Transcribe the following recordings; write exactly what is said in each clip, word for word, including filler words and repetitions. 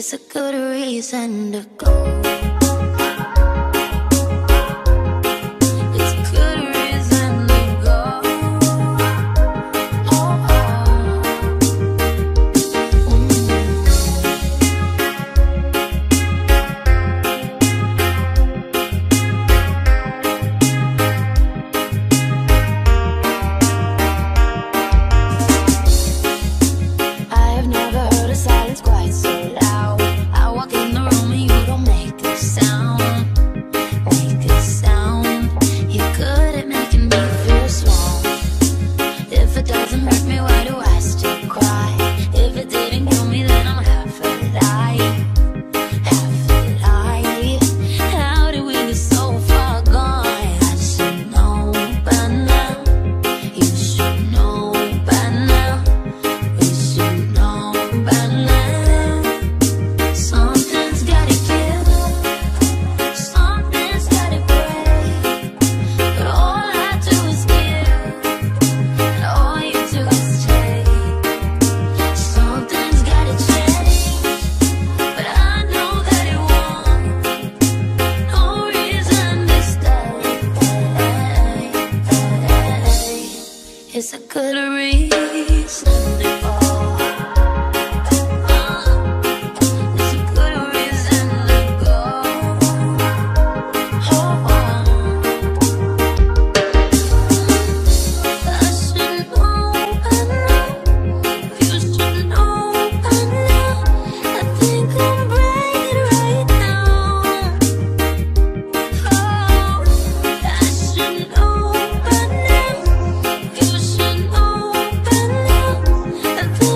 It's a good reason to go. It's a good reason to go. It's a good reason to go. Oh, I should know by now. You should know by now. I think I'm right right now. Oh, I should know by now. You should know by now. I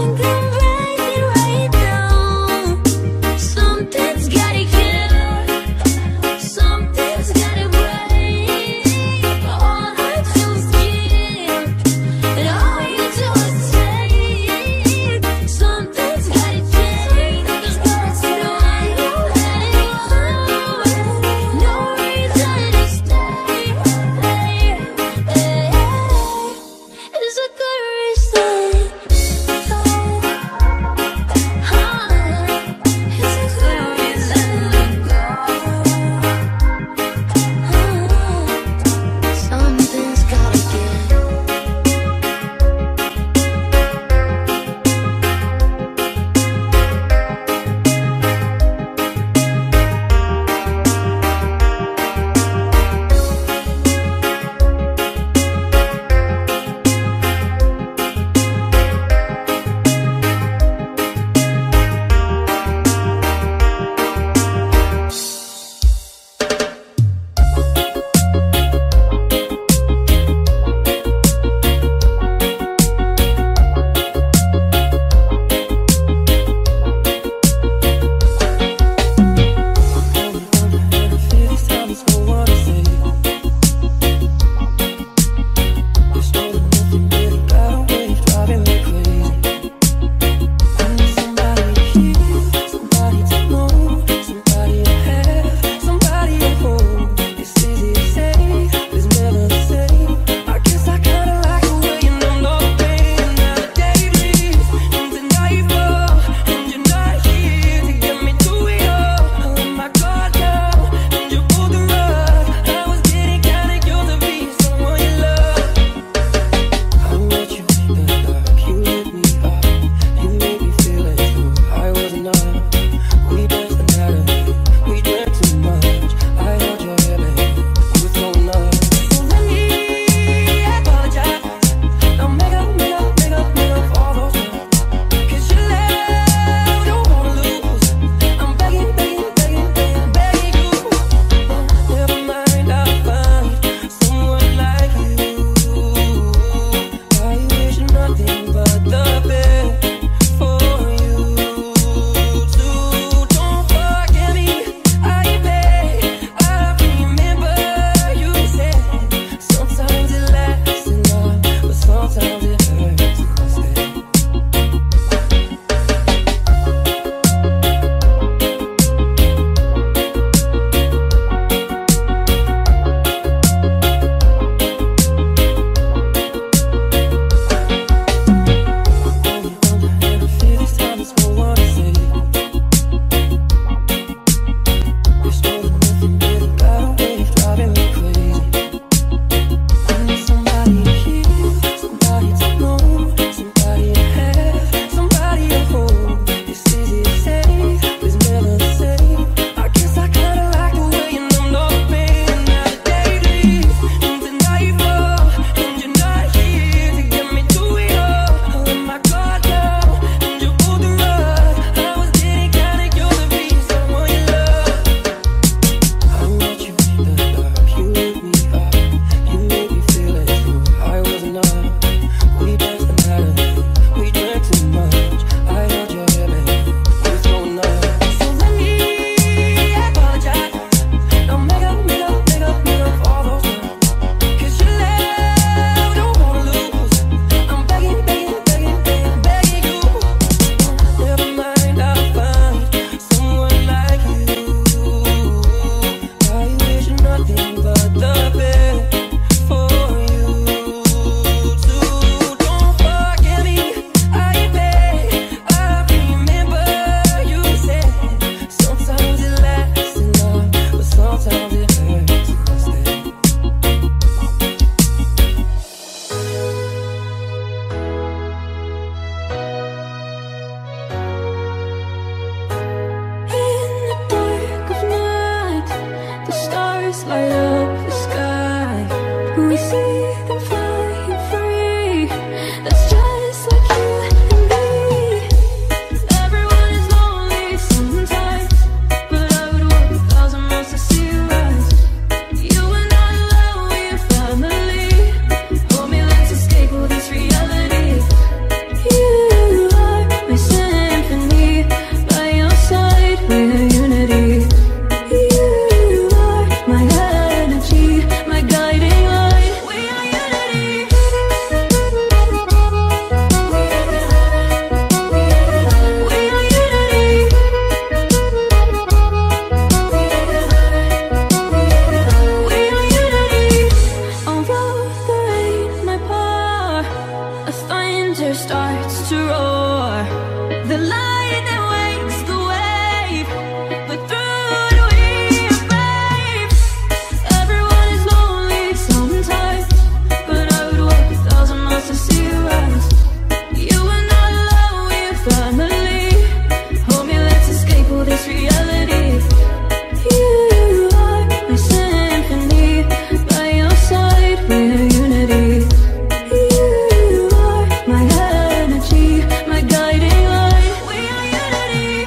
winter starts to roar, the light that wakes the wave, but through it we are brave. Everyone is lonely sometimes, but I would walk a thousand miles to see you rise. You are not alone, we are family. Hold me, let's escape all this reality. You are my symphony, by your side we're unity. You are my energy, my guiding light. We are unity.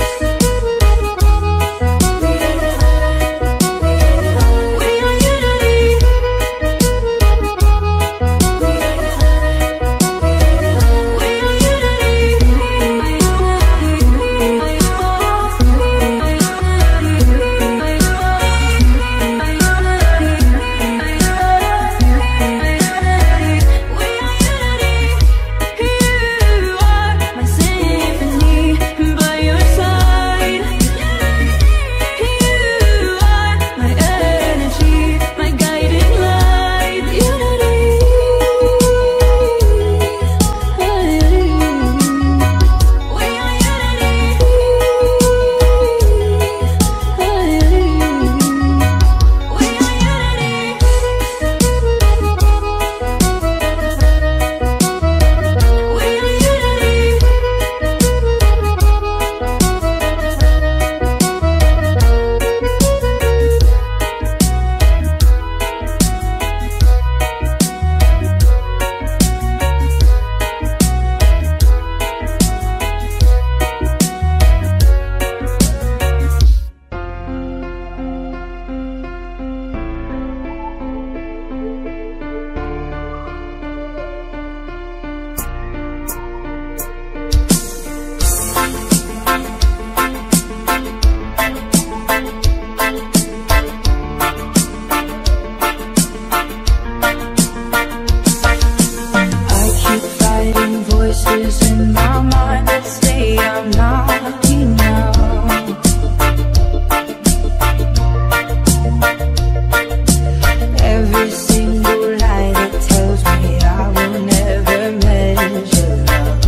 We are unity. Voices in my mind that say I'm not enough. Every single lie that tells me I will never measure up.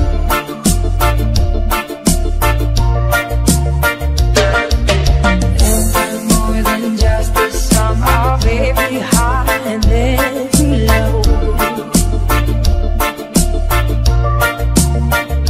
And I'm more than just the sum of every high and every low.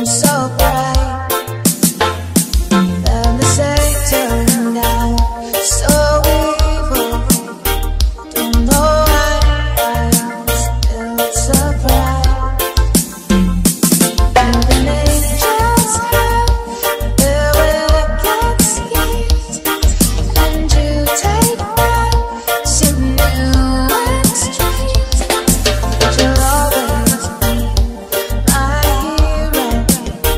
You'll always be my hero.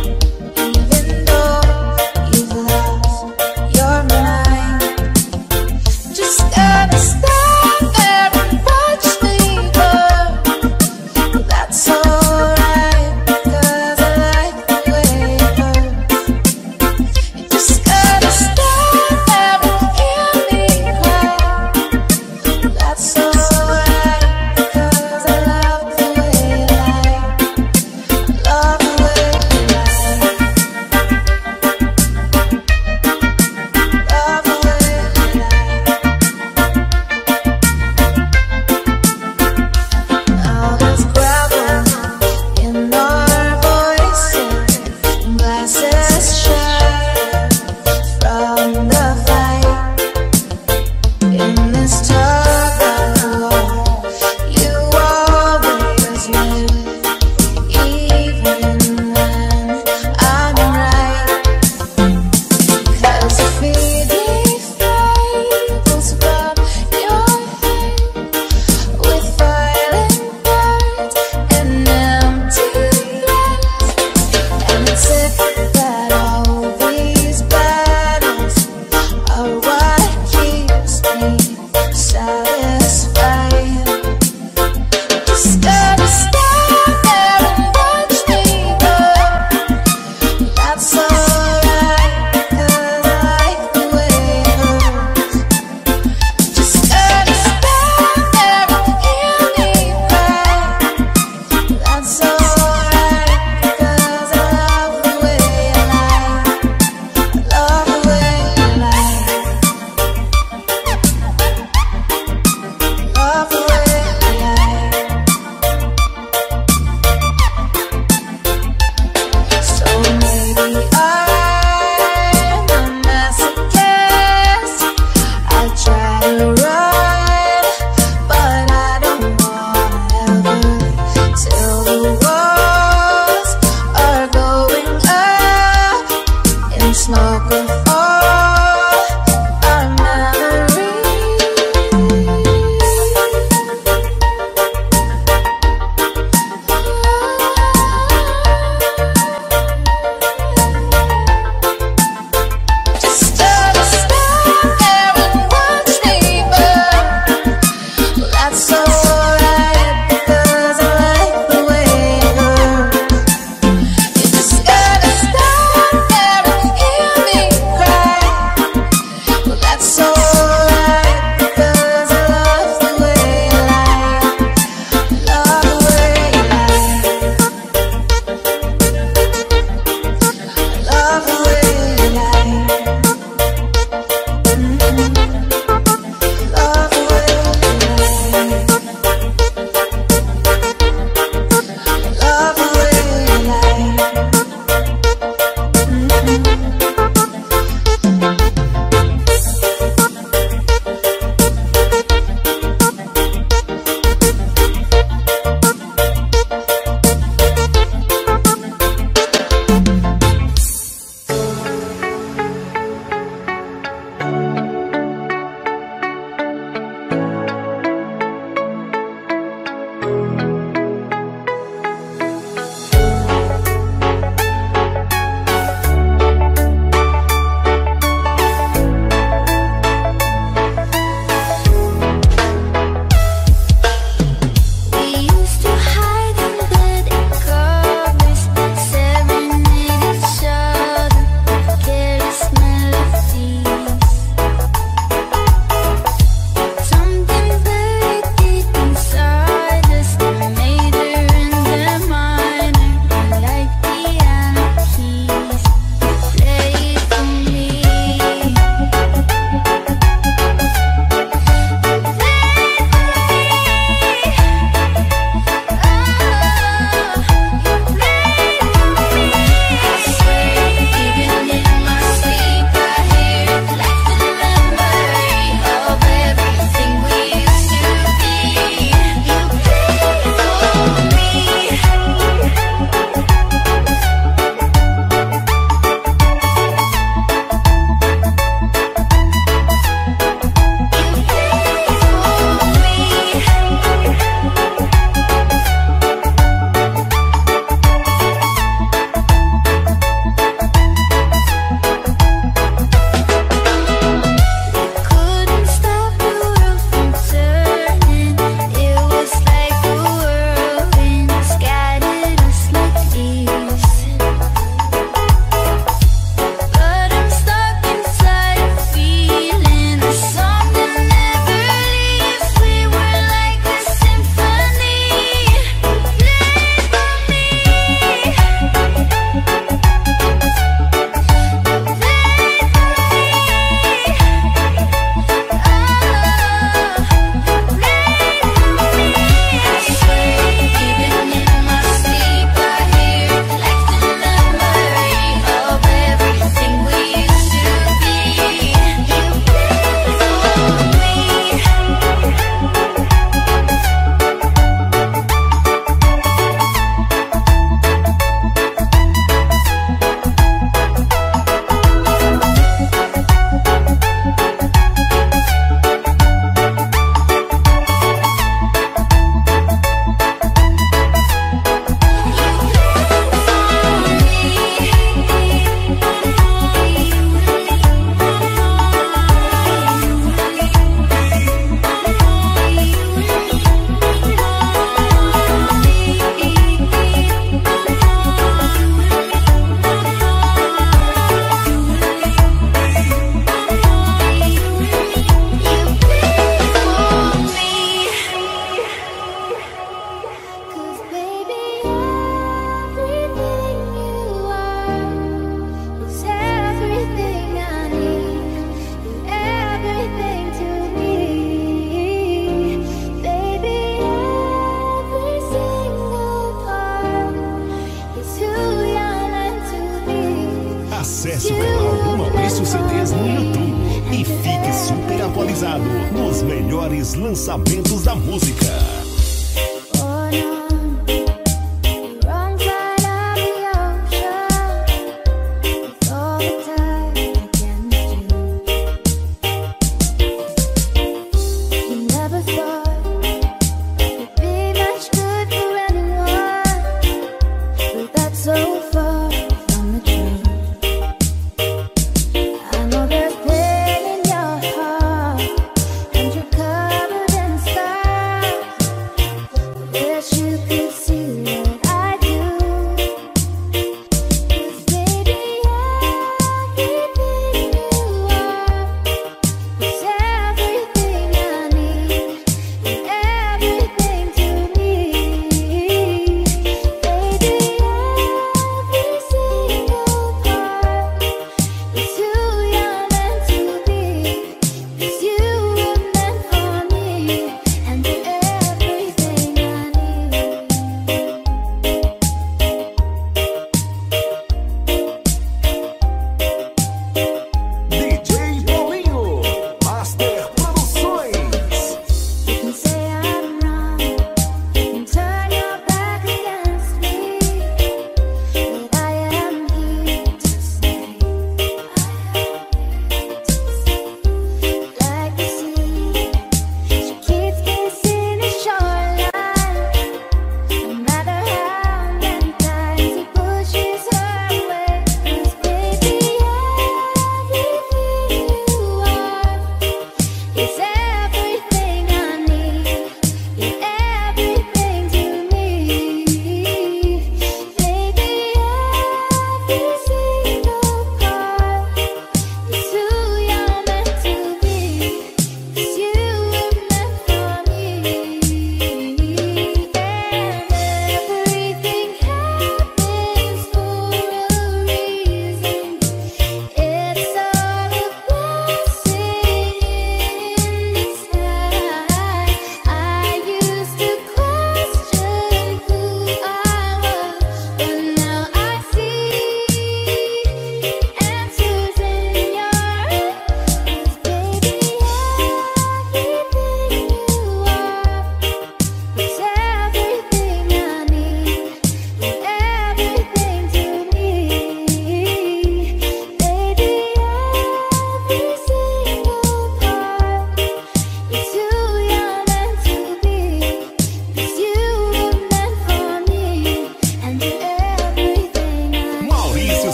Acesse o canal do Maurício C Ds no YouTube e fique super atualizado nos melhores lançamentos da música.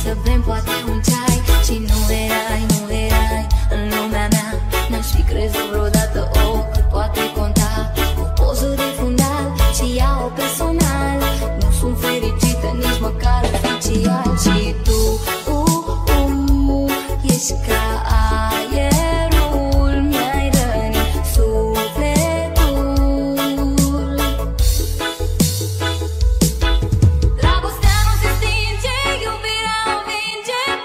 să bem poate un ceai. Și nu erai, nu erai în lumea mea. N-aș fi crezut vreodată, oh, cât poate conta o poză de fundal și iau personal. Nu sunt fericită nici măcar oficial. Și tu, uh, uh, ești ca aerul, mi-ai rănit sufletul. Dragostea nu se stinge, iubirea o vinge.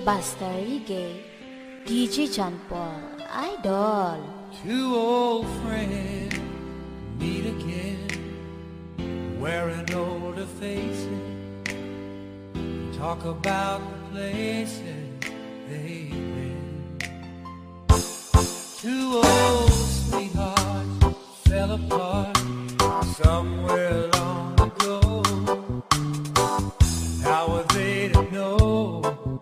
Buster Reggae, D J John Paul, Idol. Two old friends meet again, wearing older faces, talk about the places they've been. Two old sweethearts fell apart somewhere long ago. How were they to know?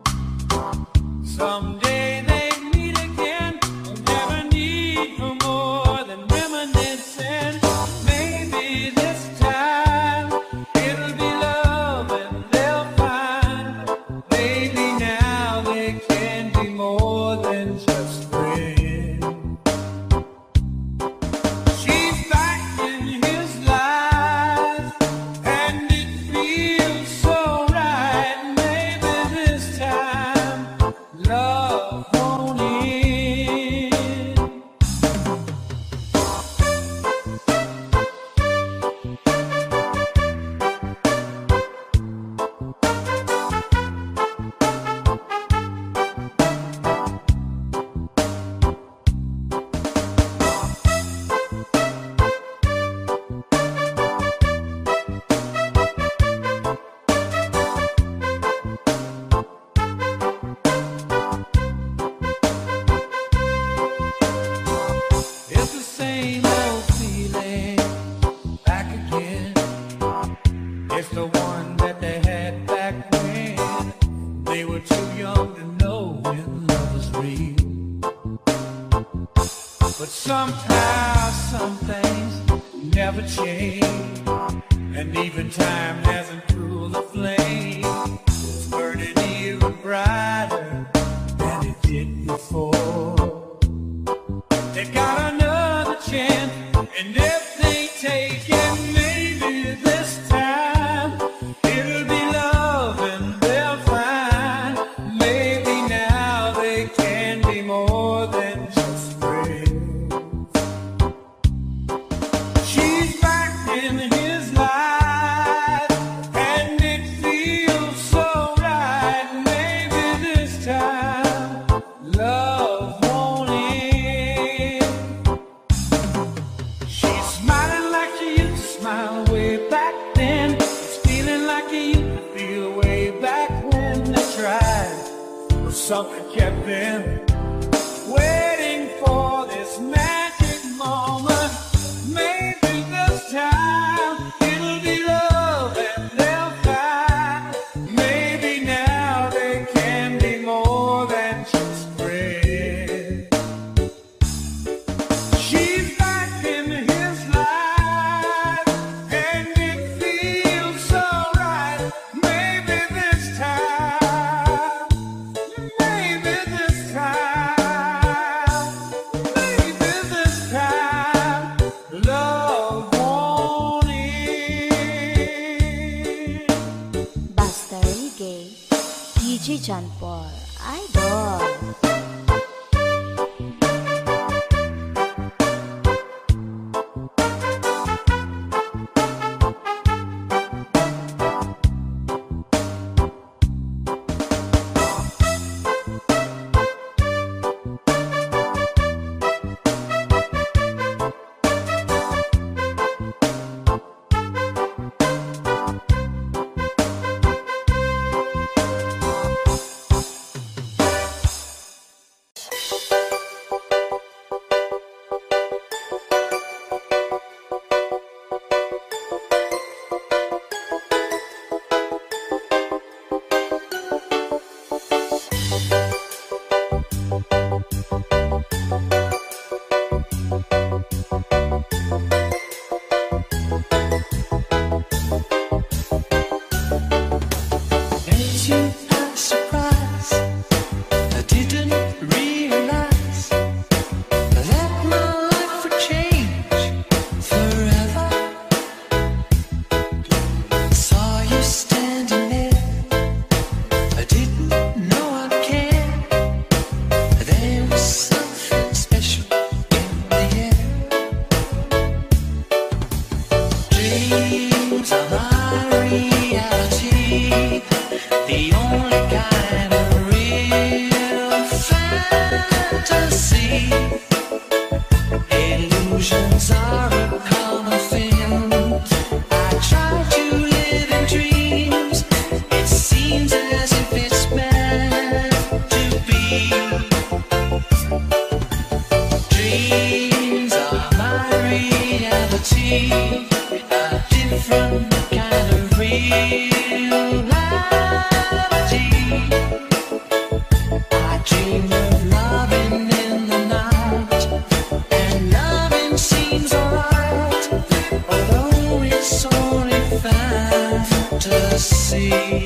Someday they meet again, and never need for more than reminiscing. Maybe this time it'll be love and they'll find. Maybe now they can be more than just friends. She's back in his life, and it feels so right. Maybe this time love won't end. It's the same old feeling back again. It's the one that they had back when they were too young to know when love was real. But somehow some things never change, and even time hasn't cooled the flame. It's burning even brighter than it did before. They got another chance, and if they take it, maybe this time it'll be love and they'll find. Maybe now they can be more than just friends. She's back in his life, and it feels so right. Maybe this time love won't end. She's smiling like she used to smile way back then. It's feeling like he used to feel way back when they tried. But something kept them waiting for this magic moment. Maybe this time it'll be love and they'll find. Maybe now they can be more than just friends. She's back in his life, and it feels so right. Maybe this time, maybe this time, maybe this time, love won't end. Buster Reggae, D J John Paul, Idol. There was something Dreams are my reality, a different kind of reality. I dream of loving in the night, and loving seems alright, although it's only fantasy.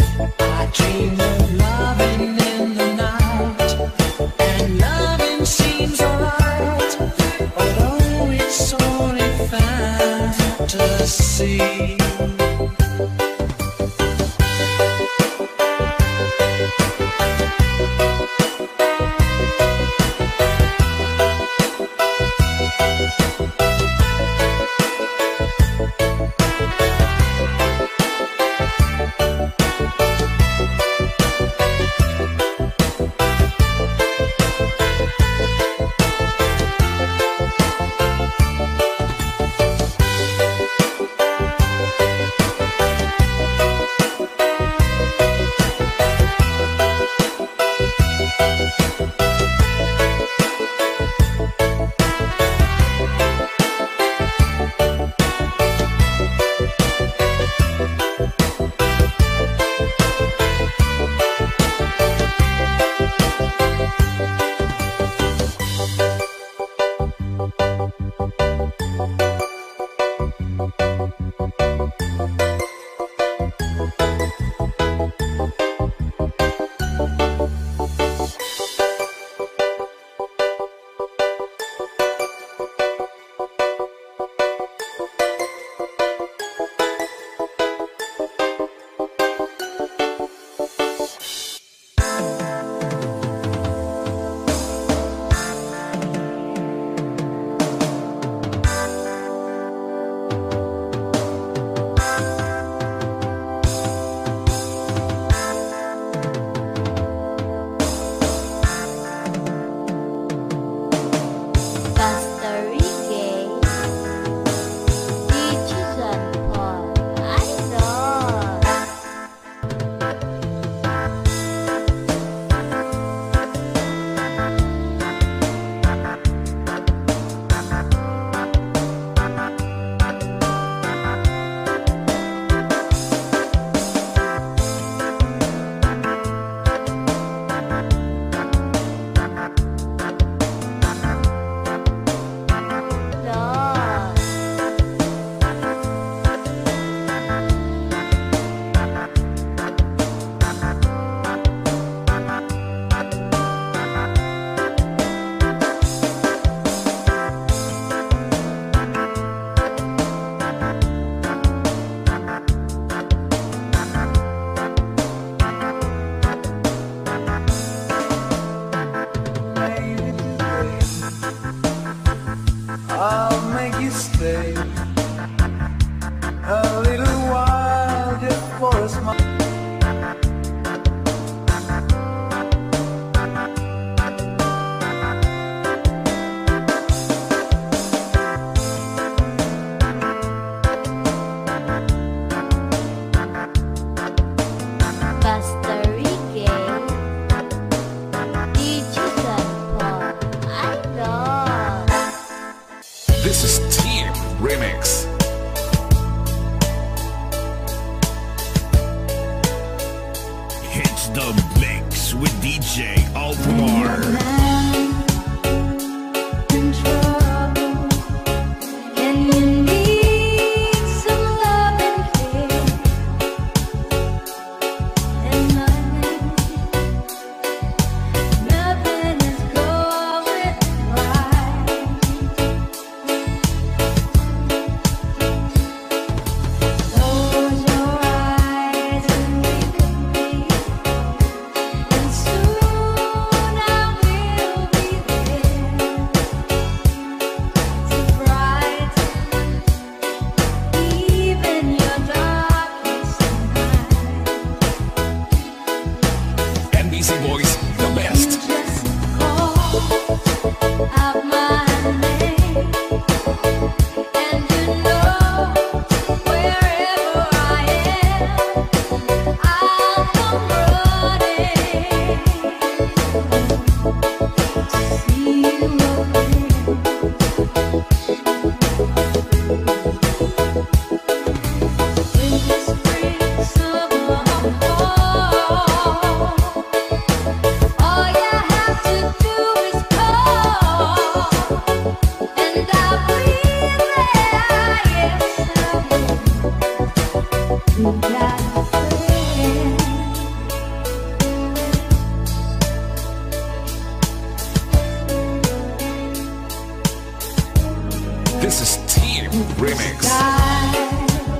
Dream of loving in the night, and loving seems see. This is Team Remix.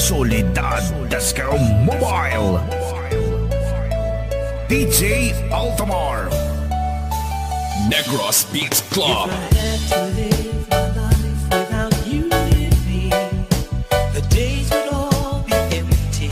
Soledad Dascal Mobile, D J Altamar, Negros Beats Club. If I had to live my life without you with me, the days would all be empty.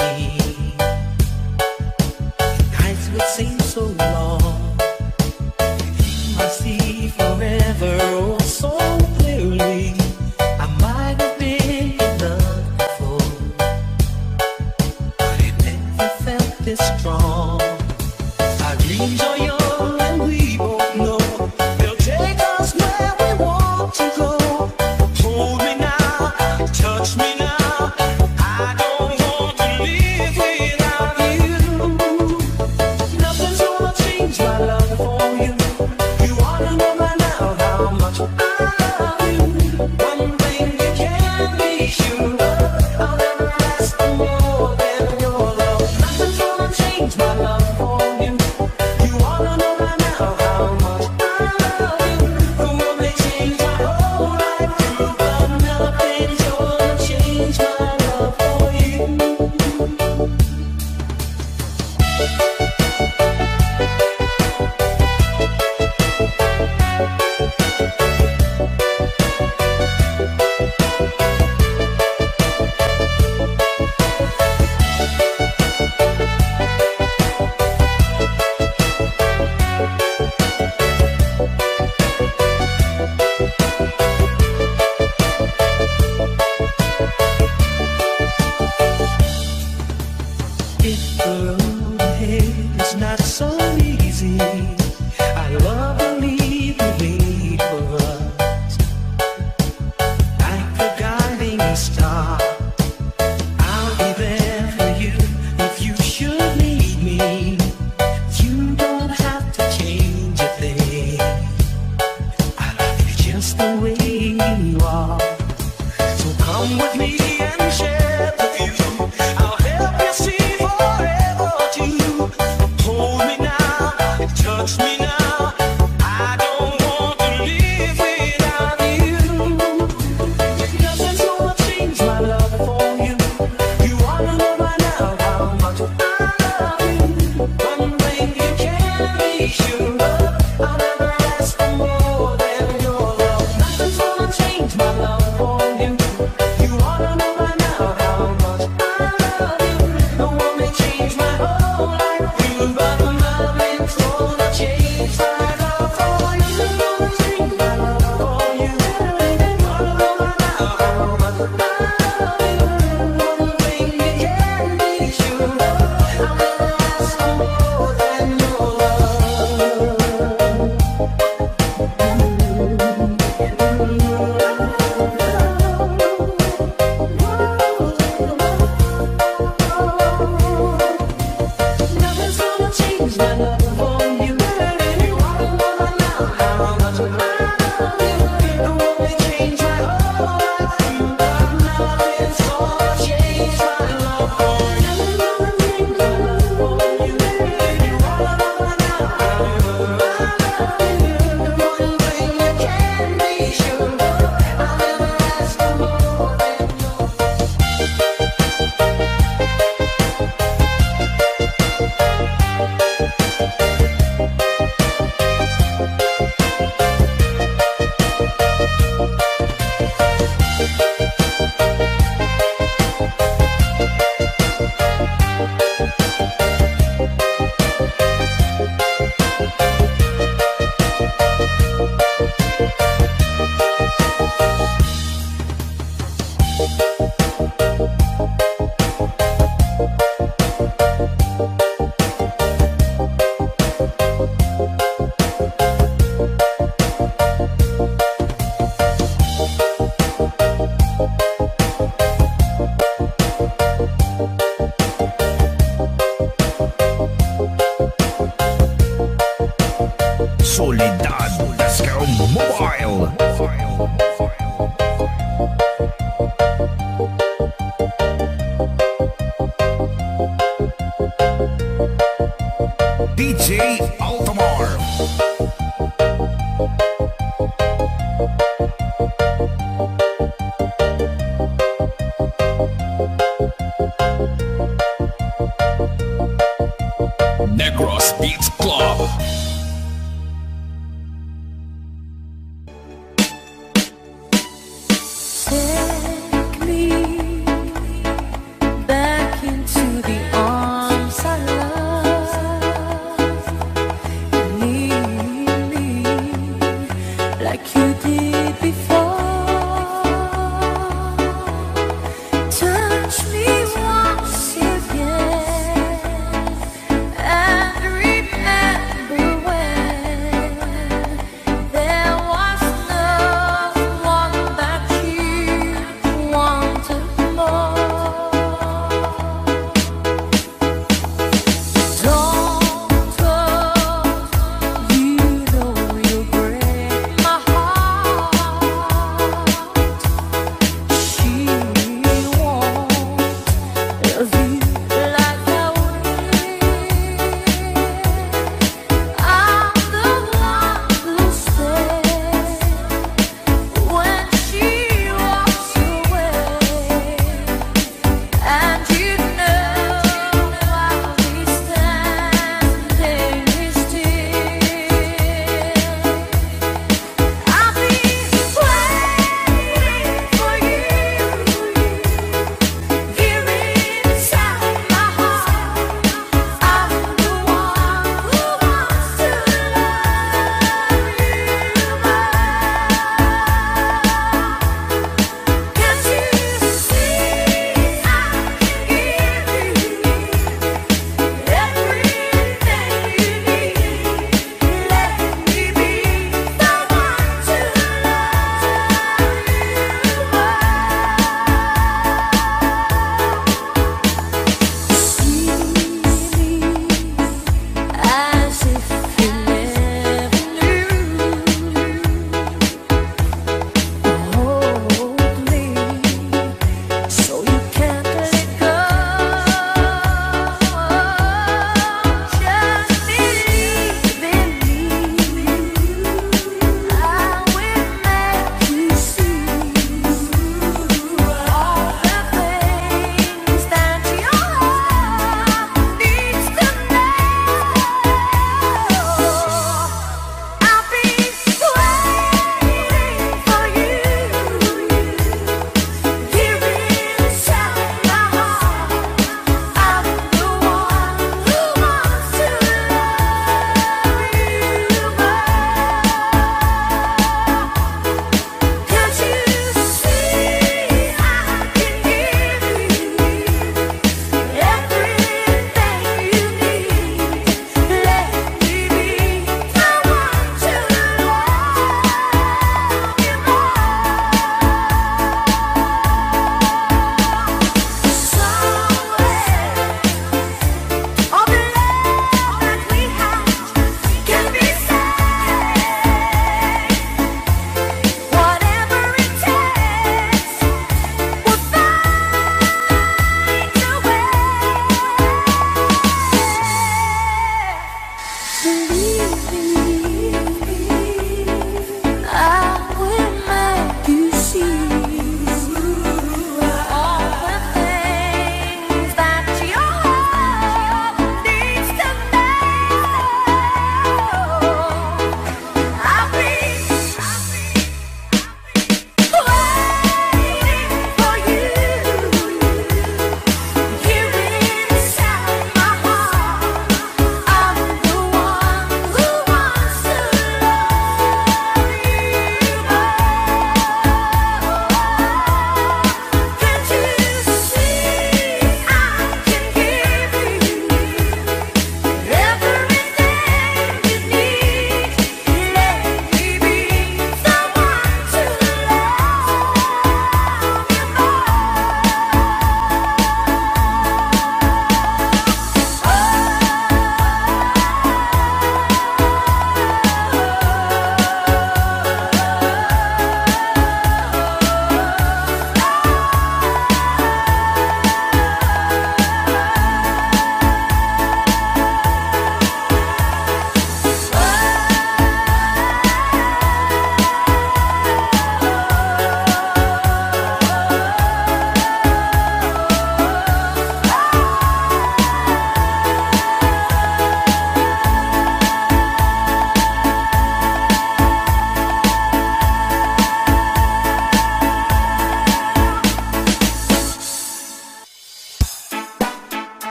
The nights would seem so long. I see forever oh so clearly. I might have been in love before, but it never felt this strong. Our dreams are young and we both know they'll take us where we want to go. Hold me now, touch me now. I don't want to live without you. Nothing's gonna change my love for you. You ought to know by now how much I love you. One thing you can be sure of, I'll never ask for more than your love. Nothing's gonna change my love for you. You ought to know by now how much I love you. The world may change my whole life through, but nothing's gonna change my love for you. If the road ahead is not so easy, I love to leave the way for us. Like the guiding star, I'll be there for you if you should need me. You don't have to change a thing. I love you just the way you are. So come with me and share the view. I'll help you see forever too. Hold me now, touch me now. I don't want to live without you. Nothing's gonna change my love for you. You ought to know by now how much I love you. One thing you can be sure of, I'll never ask for more than your love. Nothing's gonna change my love for you. You ought to know by now how much I love you. No one may change my whole life through, but nothing's gonna change my love for you. Gonna change my love for you. You ought to know by now how much I love you. One thing you can be sure of, I'll never ask for more than your love. Nothing's gonna change my love for you. You ought to know by now how much I love you. It won't change my whole life through, but nothing's gonna change my love for you. Nothing's gonna change my love for you. You ought to know by now how much I love you. One thing you can be sure of, I'll never ask for more than your Soledad Dascal Mobile, D J Altamar. Negros Beats Club.